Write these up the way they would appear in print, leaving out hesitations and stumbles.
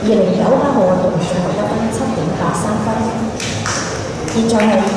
2098號運動員最後得分7.83分。現在係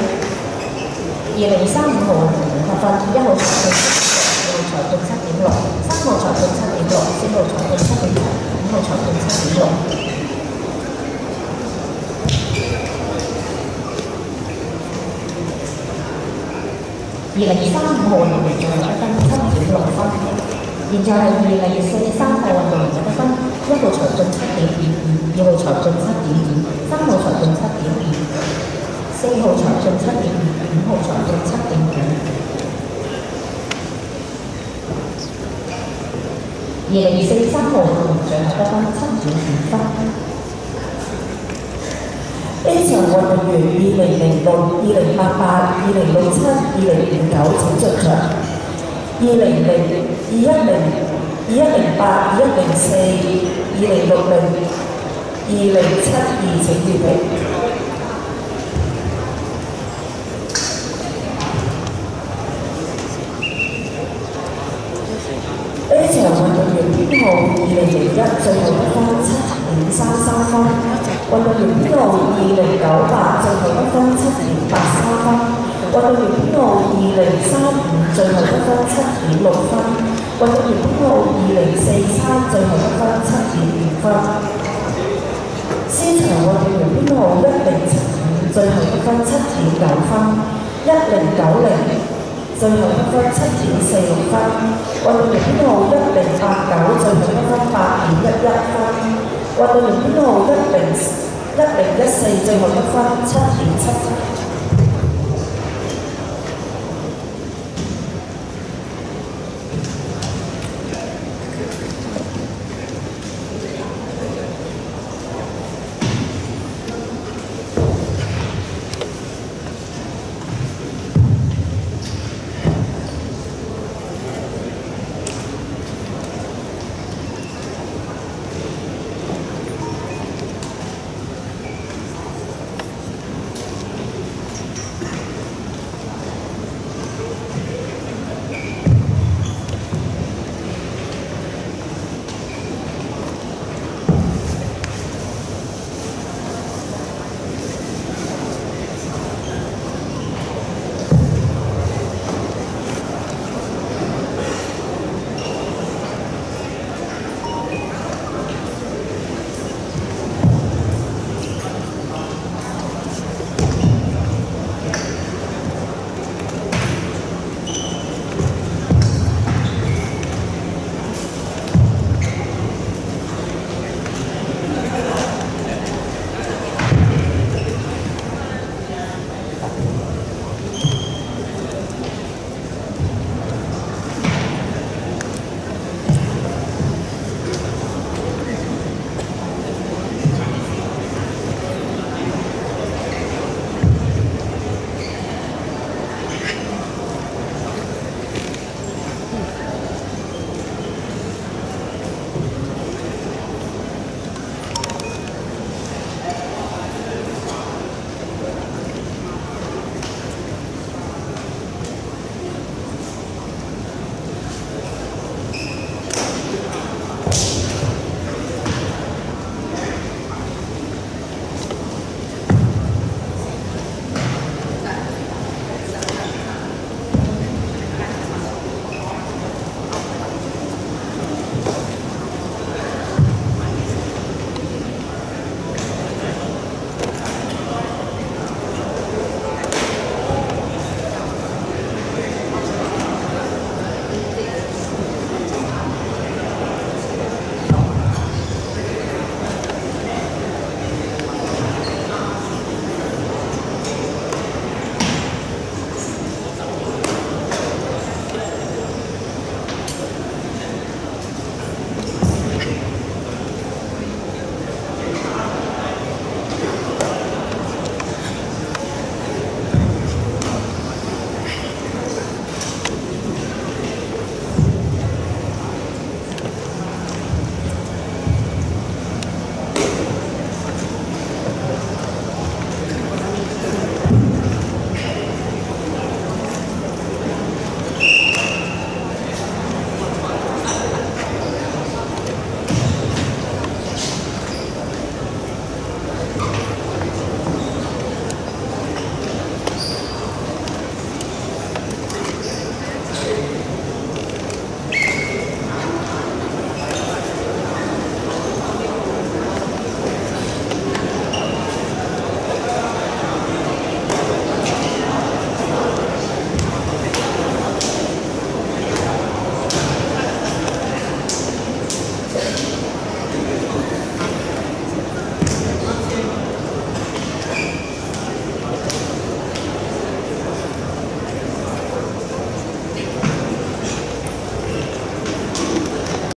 2035號運動員得分1號裁判7.6，2號裁判7.6，3號裁判7.6，4號裁判7.6，5號裁判7.6。2035號運動員最後得分7.6分。現在係2043號運動員嘅得分，1號裁判7.22，2號裁判7.2，3號裁判7.2，4號裁判7.2，5號裁判7.5。2043號運動員最後得分7.5分。 呢場運動員2006、2088、2067、2059請進場。2010、2102、2108、2104、2060、2072請預備。呢場運動員編號2001最後得分7.33分，運動員編號2098最後得分7.83分。運動員編號2035最後得分7.6分，運動員編號2043最後得分7.5分。先場運動員編號1075最後得分7.9分，1090最後得分7.46分，運動員編號1089最後得分8.11分，運動員編號1014最後得分7.7分。